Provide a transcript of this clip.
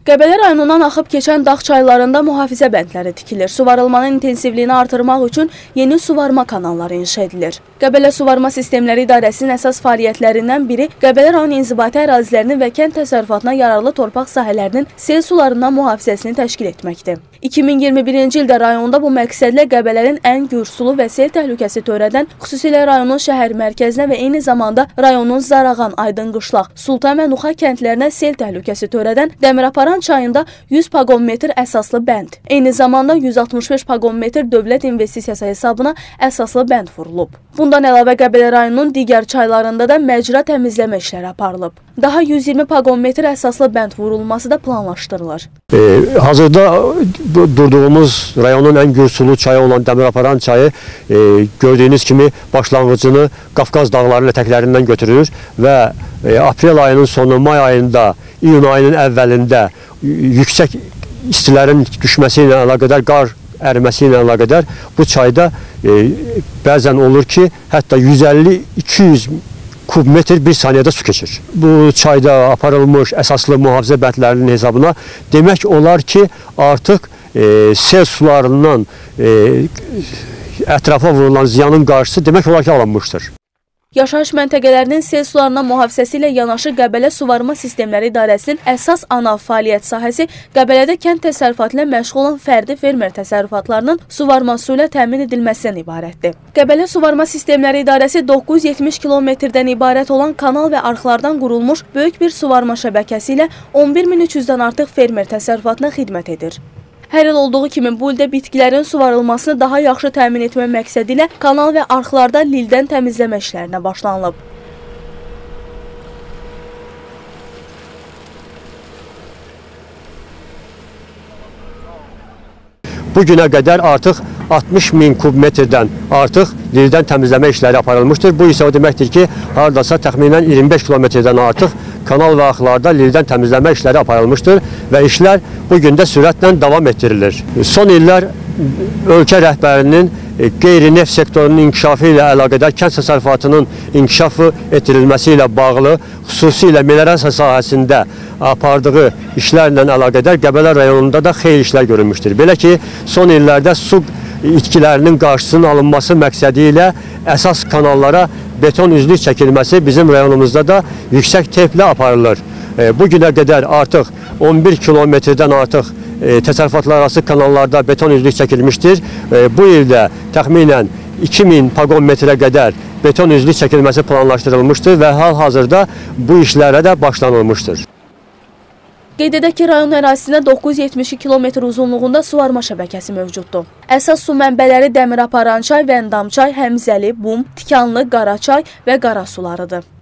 Qəbələ rayonundan axıb keçən dağ çaylarında mühafizə bəndləri tikilir. Suvarılmanın intensivliyini artırmaq üçün yeni suvarma kanalları inşa edilir. Qəbələ Suvarma Sistemləri İdarəsinin əsas fəaliyyətlərindən biri Qəbələ rayon inzibati ərazilərinin və kənd təsərrüfatına yararlı torpaq sahələrinin sel sularından mühafizəsini təşkil etməkdir. 2021-ci ildə rayonda bu məqsədlə Qəbələnin ən gürsulu və sel təhlükəsi törədən, xüsusilə rayonun şəhər mərkəzinə və eyni zamanda rayonun Zarağan, Aydınqışlaq, Sultan və Nuxa kəndlərinə sel təhlükəsi törədən Dəmiraparan çayında 100 paqon-metr əsaslı bənd, eyni zamanda 165 paqon-metr dövlət investisiyası hesabına əsaslı bənd vurulub. Bundan əlavə Qəbələ rayonunun digər çaylarında da məcra təmizləmə işləri aparılıb. Daha 120 paqon-metr əsaslı bənd vurulması da planlaşdırılır. Hazırda durduğumuz rayonun ən gürsulu çayı olan Dəmiraparan çayı gördüyünüz kimi başlanğıcını Qafqaz dağları ətəklərindən götürür və aprel ayının sonu, may ayında, iyun ayının əvvəlində yüksək istilərin düşməsi ilə əlaqədar, qar əriməsi ilə əlaqədar bu çayda bəzən olur ki, hətta 150-200 kubmetr bir saniyədə su keçir. Bu çayda aparılmış əsaslı mühafizə bəndlərinin hesabına demək olar ki, artıq sel sularından ətrafa vurulan ziyanın qarşısı demək olar ki, alınmışdır. Yaşayış məntəqələrinin sel sularına mühafizəsi ilə yanaşı Qəbələ Suvarma Sistemləri İdarəsinin əsas ana fəaliyyət sahəsi Qəbələdə kənd təsərrüfatı ilə məşğul olan fərdi fermer təsərrüfatlarının suvarma su ilə təmin edilməsindən ibarətdir. Qəbələ Suvarma Sistemləri İdarəsi 970 kilometrdən ibarət olan kanal və arxlardan qurulmuş böyük bir suvarma şəbəkəsi ilə 11300-dən artıq fermer təsərrüfatına xidmət edir. Hər il olduğu kimi bu ildə bitkilərin suvarılmasını daha yaxşı təmin etmək məqsədi ilə kanal və arxlarda lildən təmizləmə işlərinə başlanılıb. Bu günə qədər artıq 60.000 kubmetrdən artıq lildən təmizləmə işləri aparılmışdır. Bu isə o deməkdir ki, haradasa təxminən 25 kilometrdən artıq kanal və arxlarda lildən təmizləmə işləri aparılmışdır və işlər bugün də sürətlə davam etdirilir. Son illər ölkə rəhbərinin qeyri-neft sektorunun inkişafı ilə əlaqədar kənd təsərrüfatının inkişafı etdirilməsi ilə bağlı, xüsusilə meliorasiya sahəsində apardığı işlərlə əlaqədar Qəbələ rayonunda da xeyli işlər görülmüşdür. Belə ki, son illərdə su itkilərinin qarşısının alınması məqsədi ilə əsas kanallara beton üzlük çəkilməsi bizim rayonumuzda da yüksək templə aparılır. Bu günə qədər artıq 11 kilometrdən artıq təsərrüfatlar arası kanallarda beton üzlük çəkilmişdir. Bu ildə təxminən 2000 paqon metrə qədər beton üzlük çəkilməsi planlaşdırılmışdır və hal-hazırda bu işlərə də başlanılmışdır. Qeyd edək ki, rayon ərazisində 972 kilometr uzunluğunda suvarma şəbəkəsi mövcuddur. Əsas su mənbələri Dəmiraparan çay, Vəndam çay, Həmzəli, Bum, Tikanlı, Qaraçay və Qara sularıdır.